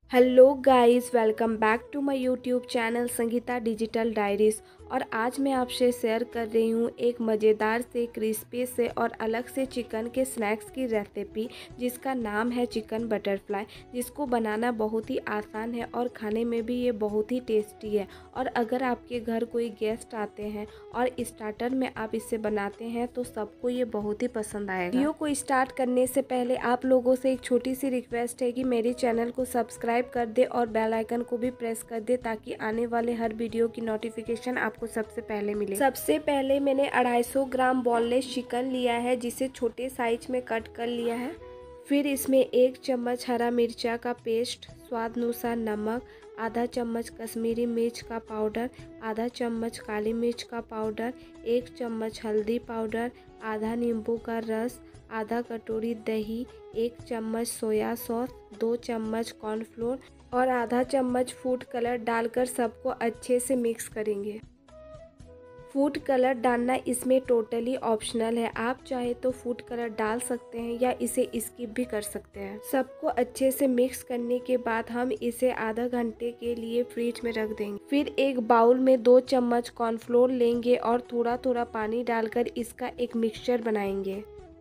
Hello guys, welcome back to my YouTube channel Sangeeta digital diaries. और आज मैं आपसे शेयर कर रही हूँ एक मज़ेदार से क्रिस्पी से और अलग से चिकन के स्नैक्स की रेसिपी, जिसका नाम है चिकन बटरफ्लाई। जिसको बनाना बहुत ही आसान है और खाने में भी ये बहुत ही टेस्टी है। और अगर आपके घर कोई गेस्ट आते हैं और स्टार्टर में आप इसे बनाते हैं तो सबको ये बहुत ही पसंद आएगा। वीडियो को स्टार्ट करने से पहले आप लोगों से एक छोटी सी रिक्वेस्ट है कि मेरे चैनल को सब्सक्राइब कर दे और बेल आइकन को भी प्रेस कर दे, ताकि आने वाले हर वीडियो की नोटिफिकेशन आपको सबसे पहले मिले। सबसे पहले मैंने 250 ग्राम बोनलेस चिकन लिया है, जिसे छोटे साइज में कट कर लिया है। फिर इसमें 1 चम्मच हरा मिर्चा का पेस्ट, स्वाद अनुसार नमक, आधा चम्मच कश्मीरी मिर्च का पाउडर, आधा चम्मच काली मिर्च का पाउडर, 1 चम्मच हल्दी पाउडर, आधा नींबू का रस, आधा कटोरी दही, 1 चम्मच सोया सॉस, 2 चम्मच कॉर्नफ्लोर और आधा चम्मच फूड कलर डालकर सबको अच्छे से मिक्स करेंगे। फूड कलर डालना इसमें टोटली ऑप्शनल है, आप चाहे तो फूड कलर डाल सकते हैं या इसे स्किप भी कर सकते हैं। सबको अच्छे से मिक्स करने के बाद हम इसे आधा घंटे के लिए फ्रिज में रख देंगे। फिर एक बाउल में 2 चम्मच कॉर्नफ्लोर लेंगे और थोड़ा थोड़ा पानी डालकर इसका एक मिक्सचर बनाएंगे।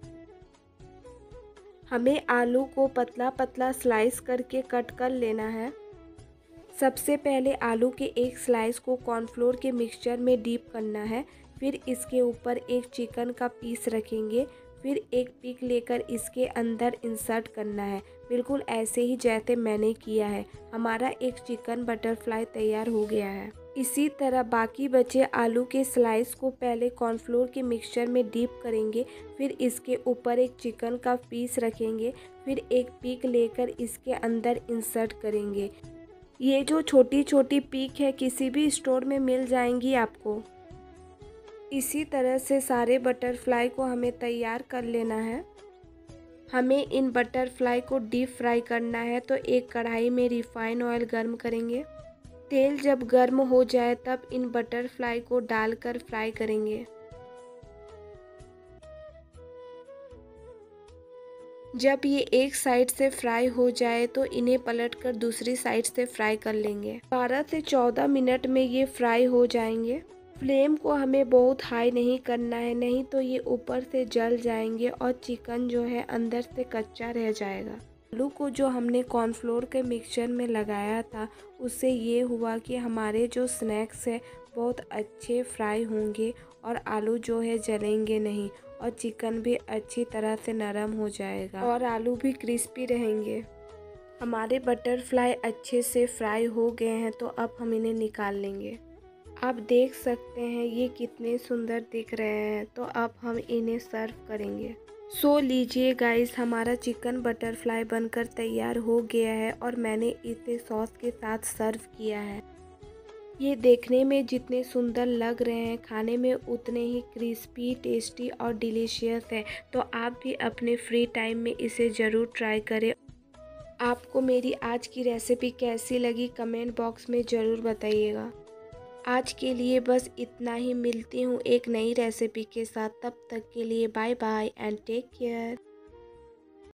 हमें आलू को पतला पतला स्लाइस करके कट कर लेना है। सबसे पहले आलू के एक स्लाइस को कॉर्नफ्लोर के मिक्सचर में डीप करना है। फिर इसके ऊपर एक चिकन का पीस रखेंगे। फिर एक पिक लेकर इसके अंदर इंसर्ट करना है, बिल्कुल ऐसे ही जैसे मैंने किया है। हमारा एक चिकन बटरफ्लाई तैयार हो गया है। इसी तरह बाकी बचे आलू के स्लाइस को पहले कॉर्नफ्लोर के मिक्सचर में डीप करेंगे। फिर इसके ऊपर एक चिकन का पीस रखेंगे। फिर एक पिक लेकर इसके अंदर इंसर्ट करेंगे। ये जो छोटी छोटी पीक है किसी भी स्टोर में मिल जाएंगी आपको। इसी तरह से सारे बटरफ्लाई को हमें तैयार कर लेना है। हमें इन बटरफ्लाई को डीप फ्राई करना है, तो एक कढ़ाई में रिफाइन ऑयल गर्म करेंगे। तेल जब गर्म हो जाए तब इन बटरफ्लाई को डालकर फ्राई करेंगे। जब ये एक साइड से फ्राई हो जाए तो इन्हें पलटकर दूसरी साइड से फ्राई कर लेंगे। 12 से 14 मिनट में ये फ्राई हो जाएंगे। फ्लेम को हमें बहुत हाई नहीं करना है, नहीं तो ये ऊपर से जल जाएंगे और चिकन जो है अंदर से कच्चा रह जाएगा। आलू को जो हमने कॉर्नफ्लोर के मिक्सचर में लगाया था, उससे ये हुआ कि हमारे जो स्नैक्स है बहुत अच्छे फ्राई होंगे और आलू जो है जलेंगे नहीं, और चिकन भी अच्छी तरह से नरम हो जाएगा और आलू भी क्रिस्पी रहेंगे। हमारे बटरफ्लाई अच्छे से फ्राई हो गए हैं, तो अब हम इन्हें निकाल लेंगे। आप देख सकते हैं ये कितने सुंदर दिख रहे हैं। तो अब हम इन्हें सर्व करेंगे। सो लीजिए गाइस, हमारा चिकन बटरफ्लाई बनकर तैयार हो गया है और मैंने इसे सॉस के साथ सर्व किया है। ये देखने में जितने सुंदर लग रहे हैं, खाने में उतने ही क्रिस्पी, टेस्टी और डिलीशियस है। तो आप भी अपने फ्री टाइम में इसे ज़रूर ट्राई करें। आपको मेरी आज की रेसिपी कैसी लगी कमेंट बॉक्स में ज़रूर बताइएगा। आज के लिए बस इतना ही, मिलती हूँ एक नई रेसिपी के साथ। तब तक के लिए bye bye and take care.